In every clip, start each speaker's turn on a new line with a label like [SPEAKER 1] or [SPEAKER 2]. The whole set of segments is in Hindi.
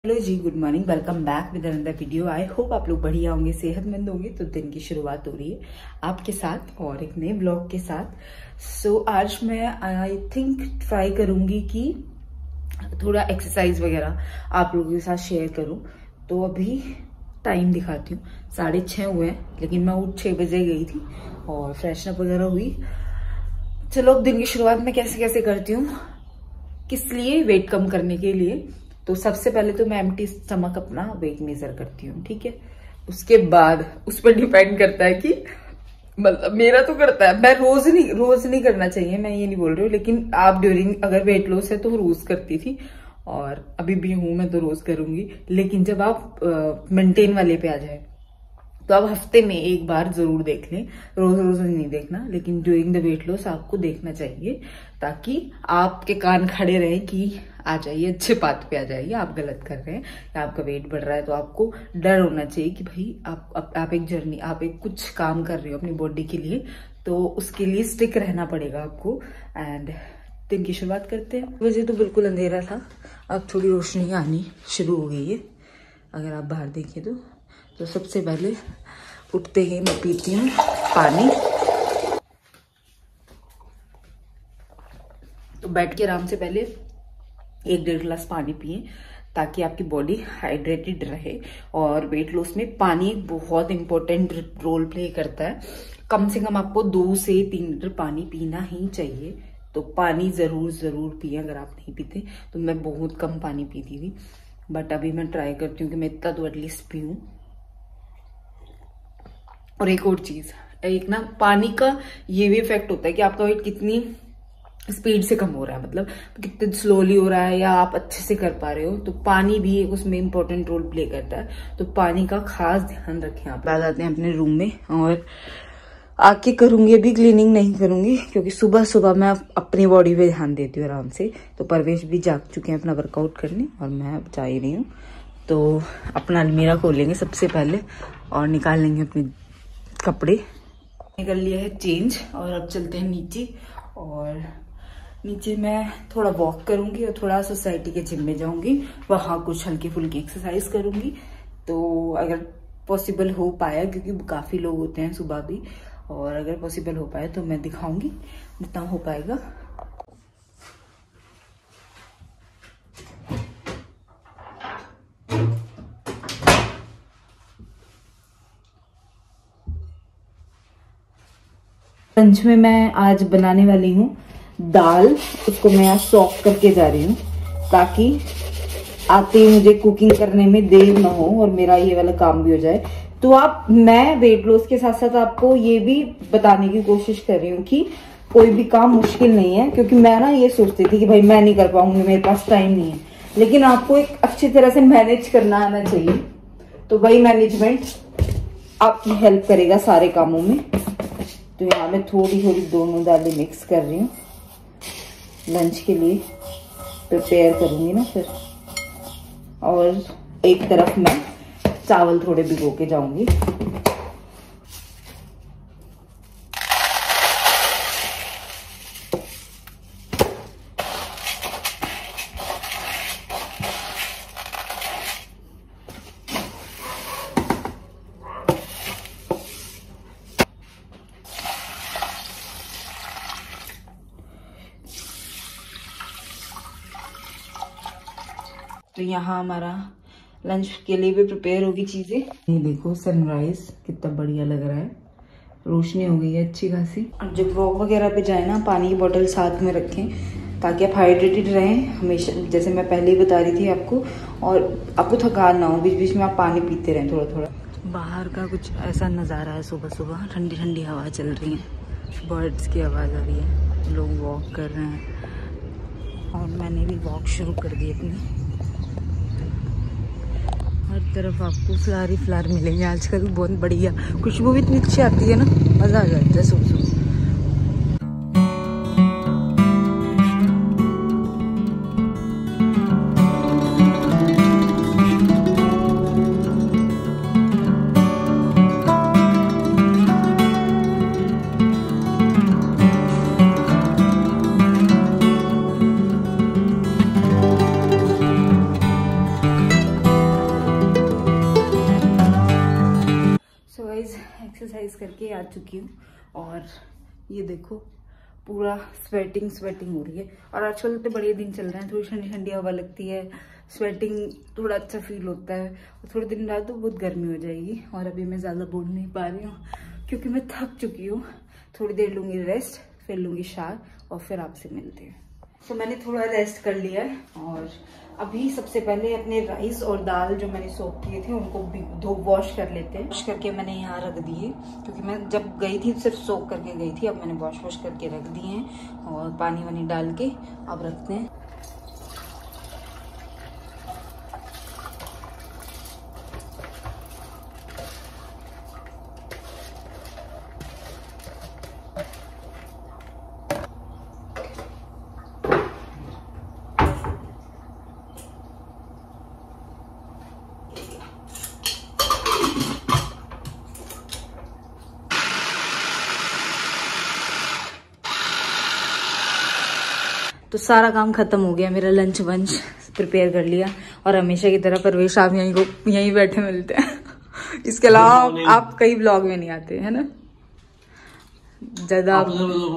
[SPEAKER 1] Hello ji, good morning. Welcome back with another video. I hope आप लोग बढ़िया होंगे, सेहतमंद होंगे। तो दिन की शुरुआत हो रही है आपके साथ और एक नए ब्लॉग के साथ। आज मैं आई थिंक ट्राई करूंगी कि थोड़ा एक्सरसाइज वगैरह आप लोगों के साथ शेयर करूं। तो अभी टाइम दिखाती हूँ, 6:30 हुए हैं, लेकिन मैं उठ 6 बजे गई थी और फ्रेशनअप वगैरह हुई। चलो अब दिन की शुरुआत में कैसे कैसे करती हूँ, किस लिए, वेट कम करने के लिए। तो सबसे पहले तो मैं एम्प्टी स्टमक अपना वेट मेजर करती हूँ, ठीक है। उसके बाद उस पर डिपेंड करता है कि मतलब मेरा तो करता है, मैं रोज नहीं करना चाहिए, मैं ये नहीं बोल रही हूँ, लेकिन आप ड्यूरिंग अगर वेट लॉस है तो रोज करती थी और अभी भी हूं मैं तो रोज करूंगी। लेकिन जब आप मेंटेन वाले पे आ जाए तो आप हफ्ते में एक बार जरूर देख लें, रोज रोज नहीं देखना, लेकिन ड्यूरिंग द वेट लॉस आपको देखना चाहिए ताकि आपके कान खड़े रहें कि आ जाइए, अच्छे पाथ पे आ जाइए, आप गलत कर रहे हैं या आपका वेट बढ़ रहा है। तो आपको डर होना चाहिए कि भाई आप एक जर्नी, आप एक कुछ काम कर रहे हो अपनी बॉडी के लिए, तो उसके लिए स्टिक रहना पड़ेगा आपको। एंड दिन की शुरुआत करते हैं। वैसे तो बिल्कुल अंधेरा था, अब थोड़ी रोशनी आनी शुरू हो गई है अगर आप बाहर देखिए तो सबसे पहले उठते ही मैं पीती हूँ पानी। तो बैठ के आराम से पहले 1-1.5 गिलास पानी पिए ताकि आपकी बॉडी हाइड्रेटेड रहे। और वेट लॉस में पानी बहुत इंपॉर्टेंट रोल प्ले करता है। कम से कम आपको 2 से 3 लीटर पानी पीना ही चाहिए। तो पानी जरूर पिए। अगर आप नहीं पीते तो मैं बहुत कम पानी पीती थी, बट अभी मैं ट्राई करती हूँ कि मैं इतना तो एटलीस्ट पीऊँ। और एक और चीज, एक ना पानी का ये भी इफेक्ट होता है कि आपका वेट कितनी स्पीड से कम हो रहा है, मतलब कितने स्लोली हो रहा है या आप अच्छे से कर पा रहे हो। तो पानी भी एक उसमें इंपॉर्टेंट रोल प्ले करता है। तो पानी का खास ध्यान रखें। आप आ जाते हैं अपने रूम में और आके करूंगी, अभी क्लीनिंग नहीं करूंगी क्योंकि सुबह सुबह मैं अपनी बॉडी पे ध्यान देती हूँ आराम से। तो परवेश भी जाग चुके हैं अपना वर्कआउट करने और मैं अब जा ही रही हूँ। तो अपना अलमीरा खोलेंगे सबसे पहले और निकाल लेंगे अपने कपड़े। निकल लिया है चेंज और अब चलते हैं नीचे। और नीचे मैं थोड़ा वॉक करूंगी और थोड़ा सोसाइटी के जिम में जाऊंगी, वहां कुछ हल्की फुल्की एक्सरसाइज करूंगी। तो अगर पॉसिबल हो पाया, क्योंकि काफी लोग होते हैं सुबह भी, और अगर पॉसिबल हो पाए तो मैं दिखाऊंगी जितना हो पाएगा। लंच में मैं आज बनाने वाली हूँ दाल। उसको मैं आज सॉफ्ट करके जा रही हूँ ताकि आते ही मुझे कुकिंग करने में देर ना हो और मेरा ये वाला काम भी हो जाए। तो मैं वेट लॉस के साथ साथ आपको ये भी बताने की कोशिश कर रही हूँ कि कोई भी काम मुश्किल नहीं है। क्योंकि मैं ना ये सोचती थी कि भाई मैं नहीं कर पाऊंगी, मेरे पास टाइम नहीं है, लेकिन आपको एक अच्छी तरह से मैनेज करना आना चाहिए। तो वही मैनेजमेंट आपकी हेल्प करेगा सारे कामों में। तो यहाँ मैं थोड़ी थोड़ी दोनों दालें मिक्स कर रही हूँ, लंच के लिए प्रिपेयर करूंगी ना फिर। और एक तरफ मैं चावल थोड़े भिगो के जाऊंगी। तो यहाँ हमारा लंच के लिए भी प्रिपेयर होगी चीजें। ये देखो सनराइज कितना बढ़िया लग रहा है, रोशनी हो गई है अच्छी खासी। और जब वॉक वगैरह पे जाए ना, पानी की बोतल साथ में रखें ताकि आप हाइड्रेटेड रहें हमेशा, जैसे मैं पहले ही बता रही थी आपको। और आपको थकान ना हो, बीच बीच में आप पानी पीते रहें थोड़ा थोड़ा। बाहर का कुछ ऐसा नज़ारा है, सुबह सुबह ठंडी ठंडी हवा चल रही है, बर्ड्स की आवाज़ आ रही है, लोग वॉक कर रहे हैं और मैंने भी वॉक शुरू कर दी अपनी। हर तरफ आपको फ्लावर ही फ्लावर मिलेंगे आजकल, बहुत बढ़िया, खुशबू भी इतनी अच्छी आती है ना, मज़ा आ जाता है सुबह सुबह। एक्सरसाइज करके आ चुकी हूँ और ये देखो पूरा स्वेटिंग हो रही है। और आजकल तो बढ़िया दिन चल रहे हैं, थोड़ी ठंडी ठंडी हवा लगती है, स्वेटिंग थोड़ा अच्छा फील होता है। और थोड़े दिन बाद तो बहुत गर्मी हो जाएगी। और अभी मैं ज़्यादा बोल नहीं पा रही हूँ क्योंकि मैं थक चुकी हूँ। थोड़ी देर लूँगी रेस्ट, फिर लूँगी शावर और फिर आपसे मिलते हैं। तो मैंने थोड़ा रेस्ट कर लिया है और अभी सबसे पहले अपने राइस और दाल जो मैंने सोक किए थे उनको धो वॉश कर लेते हैं। वॉश करके मैंने यहाँ रख दिए क्योंकि मैं जब गई थी सिर्फ सोक करके गई थी। अब मैंने वॉश करके रख दिए हैं और पानी वानी डाल के अब रखते हैं। तो सारा काम खत्म हो गया, मेरा लंच वंच प्रिपेयर कर लिया। और हमेशा की तरह परवेश आप यहीं बैठे मिलते हैं। इसके अलावा आप कई ब्लॉग में नहीं आते है ना ज्यादा।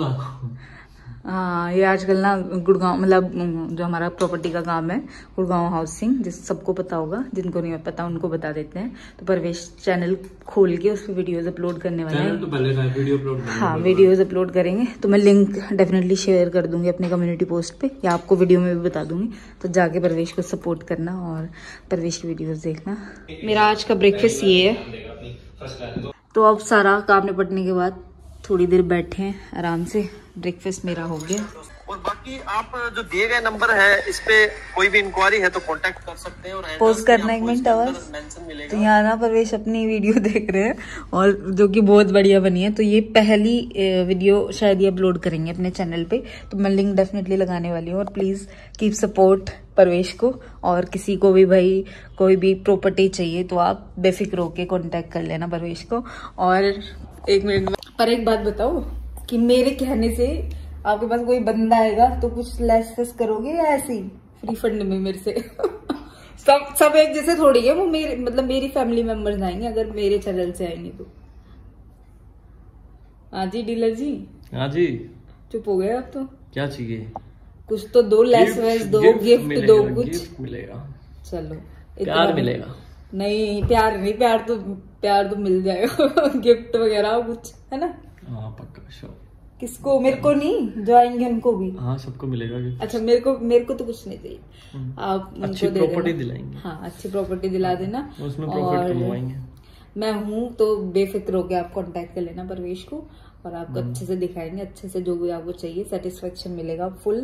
[SPEAKER 1] हाँ, ये आजकल ना गुड़गांव मतलब जो हमारा प्रॉपर्टी का काम है गुड़गांव हाउसिंग, जिस सबको पता होगा, जिनको नहीं पता उनको बता देते हैं। तो परवेश चैनल खोल के उस पर वीडियोस अपलोड करने वाले हैं। तो पहले वीडियो अपलोड हाँ, वीडियोस अपलोड करेंगे। तो मैं लिंक डेफिनेटली शेयर कर दूंगी अपने कम्युनिटी पोस्ट पे, या आपको वीडियो में भी बता दूंगी। तो जाके परवेश को सपोर्ट करना और परवेश की वीडियोस देखना। मेरा आज का ब्रेकफास्ट ये है। तो अब सारा काम निपटने के बाद थोड़ी देर बैठे हैं आराम से। ब्रेकफास्ट मेरा हो गया।
[SPEAKER 2] और बाकी आप जो दिए गए नंबर है इस पे कोई भी इंक्वायरी है तो कांटेक्ट कर सकते हैं। और
[SPEAKER 1] पोस्ट करना 1 मिनट आवाज। तो यहाँ ना परवेश अपनी वीडियो देख रहे हैं और जो कि बहुत बढ़िया बनी है। तो ये पहली वीडियो शायद ये अपलोड करेंगे अपने चैनल पे। तो मैं लिंक डेफिनेटली लगाने वाली हूँ। और प्लीज कीप सपोर्ट परवेश को। और किसी को भी भाई कोई भी प्रॉपर्टी चाहिए तो आप बेफिक्र होके कॉन्टेक्ट कर लेना परवेश को। और 1 मिनट पर एक बात बताओ कि मेरे कहने से आपके पास कोई बंदा आएगा तो कुछ लेस करोगे या ऐसे ही फ्री फंड में मेरे से? सब एक जैसे थोड़ी है, वो मेरे मतलब मेरी फैमिली मेंबर्स आएंगे अगर मेरे चैनल से आएंगे तो। हाँ जी डीलर जी।
[SPEAKER 3] हाँ जी।
[SPEAKER 1] चुप हो गए आप तो। क्या
[SPEAKER 3] चाहिए?
[SPEAKER 1] कुछ तो दो, लेस वेस दो, गिफ्ट दो, कुछ
[SPEAKER 3] गिफ्ट मिलेगा।
[SPEAKER 1] चलो
[SPEAKER 3] प्यार मिलेगा।
[SPEAKER 1] नहीं प्यार नहीं, प्यार तो मिल जाएगा। गिफ्ट वगैरह कुछ है ना?
[SPEAKER 3] हाँ पक्का श्योर।
[SPEAKER 1] किसको? मेरे को नहीं, जो आएंगे उनको भी।
[SPEAKER 3] हाँ सबको मिलेगा गिफ्ट।
[SPEAKER 1] अच्छा मेरे को तो कुछ नहीं चाहिए, आप
[SPEAKER 3] अच्छी प्रॉपर्टी दिलाएंगे।
[SPEAKER 1] हाँ अच्छी प्रॉपर्टी दिला देना,
[SPEAKER 3] उसमें प्रॉफिट कमाएंगे।
[SPEAKER 1] मैं हूँ तो बेफिक्र होके आप कांटेक्ट कर लेना परवेश को और आपको अच्छे से दिखाएंगे, अच्छे से जो भी आपको चाहिए सेटिस्फेक्शन मिलेगा फुल।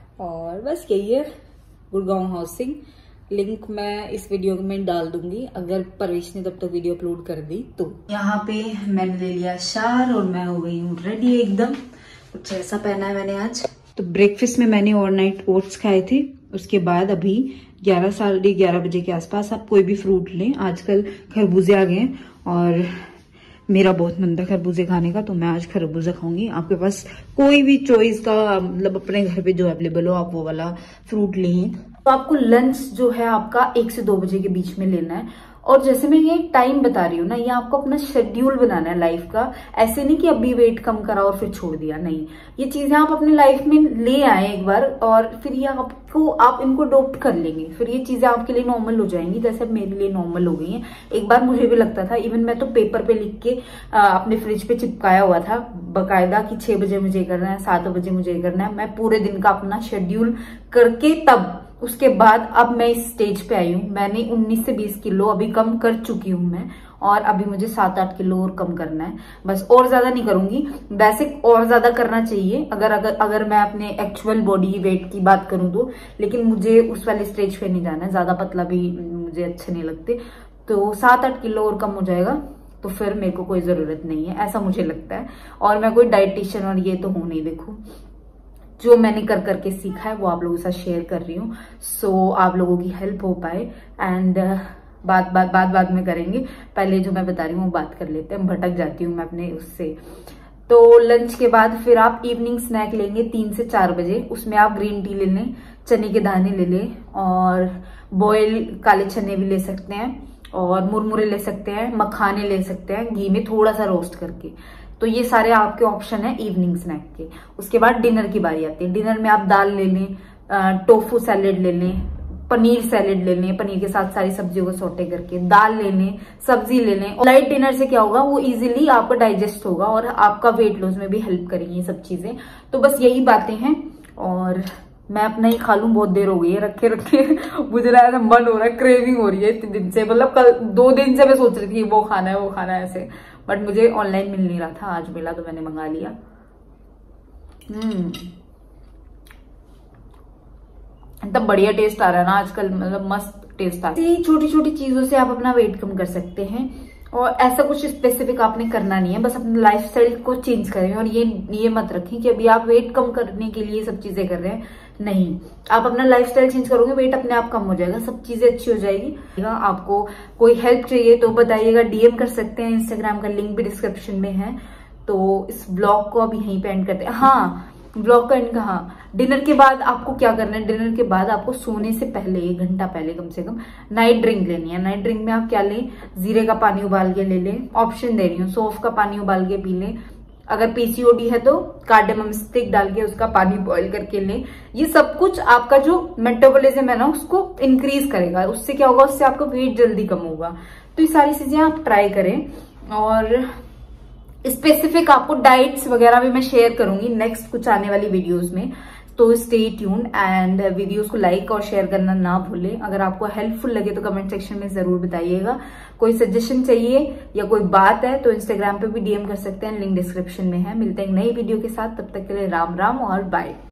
[SPEAKER 1] और बस यही है गुड़गांव हाउसिंग। लिंक मैं इस वीडियो में डाल दूंगी अगर परवेश ने तब तक वीडियो अपलोड कर दी तो। यहाँ पे मैंने ले लिया शावर और मैं हो गई हूँ रेडी एकदम। कुछ ऐसा पहना है मैंने आज। तो ब्रेकफास्ट में मैंने ओवरनाइट ओट्स खाए थे। उसके बाद अभी 11 साढ़े 11 बजे के आसपास आप कोई भी फ्रूट लें। आजकल खरबूजे आ गए हैं और मेरा बहुत मन था खरबूजे खाने का, तो मैं आज खरबूजा खाऊंगी। आपके पास कोई भी चॉइस का मतलब अपने घर पे जो अवेलेबल हो आप वो वाला फ्रूट लें। तो आपको लंच जो है आपका 1 से 2 बजे के बीच में लेना है। और जैसे मैं ये टाइम बता रही हूँ ना, ये आपको अपना शेड्यूल बनाना है लाइफ का। ऐसे नहीं कि अभी वेट कम करा और फिर छोड़ दिया, नहीं। ये चीजें आप अपने लाइफ में ले आए एक बार और फिर ये आप इनको अडॉप्ट कर लेंगे, फिर ये चीजें आपके लिए नॉर्मल हो जाएंगी जैसे अब मेरे लिए नॉर्मल हो गई हैं। एक बार मुझे भी लगता था, इवन मैं तो पेपर पे लिख के अपने फ्रिज पे चिपकाया हुआ था बकायदा कि 6 बजे मुझे करना है, 7 बजे मुझे करना है। मैं पूरे दिन का अपना शेड्यूल करके तब उसके बाद अब मैं इस स्टेज पे आई हूँ। मैंने 19 से 20 किलो अभी कम कर चुकी हूँ मैं, और अभी मुझे 7-8 किलो और कम करना है बस, और ज्यादा नहीं करूंगी। वैसे और ज्यादा करना चाहिए अगर मैं अपने एक्चुअल बॉडी वेट की बात करूं तो, लेकिन मुझे उस वाले स्टेज पे नहीं जाना है। ज्यादा पतला भी मुझे अच्छे नहीं लगते। तो 7-8 किलो और कम हो जाएगा तो फिर मेरे को कोई जरूरत नहीं है, ऐसा मुझे लगता है। और मैं कोई डाइटिशियन और ये तो हूं नहीं। देखो जो मैंने कर करके सीखा है वो आप लोगों के साथ शेयर कर रही हूँ, सो आप लोगों की हेल्प हो पाए। एंड बात में करेंगे, पहले जो मैं बता रही हूँ वो बात कर लेते हैं। भटक जाती हूँ मैं अपने उससे। तो लंच के बाद फिर आप इवनिंग स्नैक लेंगे 3 से 4 बजे। उसमें आप ग्रीन टी ले लें, चने के दाने ले लें और बॉयल काले चने भी ले सकते हैं। और मुरमुरे ले सकते हैं, मखाने ले सकते हैं घी में थोड़ा सा रोस्ट करके। तो ये सारे आपके ऑप्शन है इवनिंग स्नैक के। उसके बाद डिनर की बारी आती है। डिनर में आप दाल ले लें, टोफू सैलेड ले लें, पनीर सैलेड ले लें, पनीर के साथ सारी सब्जियों को सौटे करके, दाल ले लें, सब्जी ले लें। लाइट डिनर से क्या होगा, वो इजीली आपका डाइजेस्ट होगा और आपका वेट लॉस में भी हेल्प करेंगी ये सब चीजें। तो बस यही बातें हैं और मैं अपना ही खा लूं, बहुत देर हो गई है रखे रखे मुझे लगा था मन हो रहा है, क्रेविंग हो रही है इतने दिन से। मतलब कल 2 दिन से मैं सोच रही थी वो खाना है वो खाना है ऐसे, बट मुझे ऑनलाइन मिल नहीं रहा था, आज मिला तो मैंने मंगा लिया। एकदम बढ़िया टेस्ट आ रहा है ना आजकल, मतलब मस्त टेस्ट आ रहा है। छोटी छोटी चीजों से आप अपना वेट कम कर सकते हैं और ऐसा कुछ स्पेसिफिक आपने करना नहीं है, बस अपने लाइफस्टाइल को चेंज करें। और ये मत रखें कि अभी आप वेट कम करने के लिए सब चीजें कर रहे हैं, नहीं। आप अपना लाइफस्टाइल चेंज करोगे, वेट अपने आप कम हो जाएगा, सब चीजें अच्छी हो जाएगी। आपको कोई हेल्प चाहिए तो बताइएगा, डीएम कर सकते हैं, इंस्टाग्राम का लिंक भी डिस्क्रिप्शन में है। तो इस ब्लॉग को अभी यहीं पे एंड करते हैं। हाँ, ब्लॉग का एंड कहा, डिनर के बाद आपको क्या करना है, डिनर के बाद आपको सोने से पहले 1 घंटा पहले कम से कम नाइट ड्रिंक लेनी है। नाइट ड्रिंक में आप क्या लें, जीरे का पानी उबाल के ले लें, ऑप्शन दे रही हूँ, सौंफ का पानी उबाल के पी लें, अगर पीसीओडी है तो कार्डेमम स्टिक डाल के उसका पानी बॉईल करके लें। ये सब कुछ आपका जो मेटाबॉलिज्म है ना उसको इंक्रीज करेगा, उससे क्या होगा, उससे आपका वेट जल्दी कम होगा। तो ये सारी चीजें आप ट्राई करें और स्पेसिफिक आपको डाइट्स वगैरह भी मैं शेयर करूंगी नेक्स्ट कुछ आने वाली वीडियोस में। तो स्टे ट्यून्ड एंड वीडियोस को लाइक और शेयर करना ना भूलें। अगर आपको हेल्पफुल लगे तो कमेंट सेक्शन में जरूर बताइएगा। कोई सजेशन चाहिए या कोई बात है तो इंस्टाग्राम पे भी डीएम कर सकते हैं, लिंक डिस्क्रिप्शन में है। मिलते हैं नई वीडियो के साथ, तब तक के लिए राम राम और बाय।